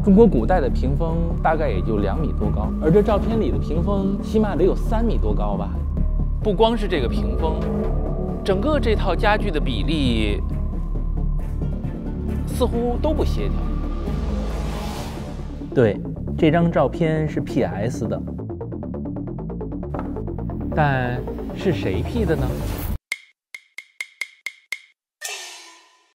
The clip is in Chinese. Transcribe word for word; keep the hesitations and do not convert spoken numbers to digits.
中国古代的屏风大概也就两米多高，而这照片里的屏风起码得有三米多高吧。 不光是这个屏风，整个这套家具的比例似乎都不协调。 对，这张照片是 P S 的，但是谁 P 的呢？